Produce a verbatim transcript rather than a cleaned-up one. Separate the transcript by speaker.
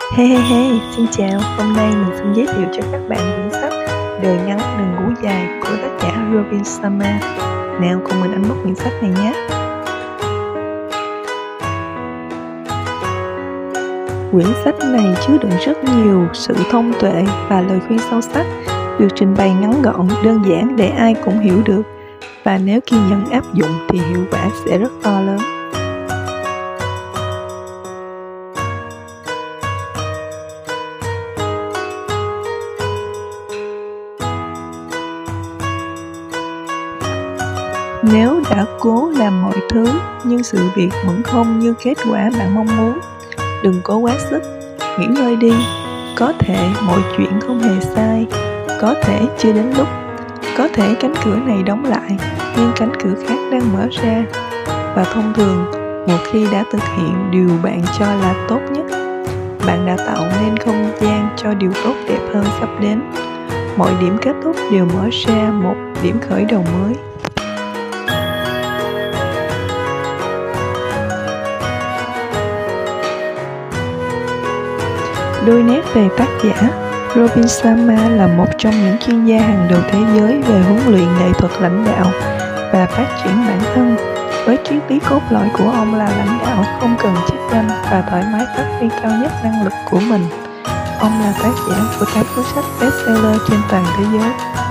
Speaker 1: Hey hey hey, xin chào, hôm nay mình xin giới thiệu cho các bạn quyển sách Đời ngắn đừng ngủ dài của tác giả Robin Sharma. Nào cùng mình ấn bút quyển sách này nhé. Quyển sách này chứa đựng rất nhiều sự thông tuệ và lời khuyên sâu sắc, được trình bày ngắn gọn, đơn giản để ai cũng hiểu được. Và nếu kiên nhẫn áp dụng thì hiệu quả sẽ rất to lớn. Nếu đã cố làm mọi thứ nhưng sự việc vẫn không như kết quả bạn mong muốn, đừng cố quá sức, nghỉ ngơi đi. Có thể mọi chuyện không hề sai, có thể chưa đến lúc, có thể cánh cửa này đóng lại nhưng cánh cửa khác đang mở ra. Và thông thường, một khi đã thực hiện điều bạn cho là tốt nhất, bạn đã tạo nên không gian cho điều tốt đẹp hơn sắp đến. Mọi điểm kết thúc đều mở ra một điểm khởi đầu mới. Đôi nét về tác giả. Robin Sharma là một trong những chuyên gia hàng đầu thế giới về huấn luyện nghệ thuật lãnh đạo và phát triển bản thân. Với triết lý cốt lõi của ông là lãnh đạo không cần chức danh và thoải mái phát huy cao nhất năng lực của mình. Ông là tác giả của tám cuốn sách bestseller trên toàn thế giới.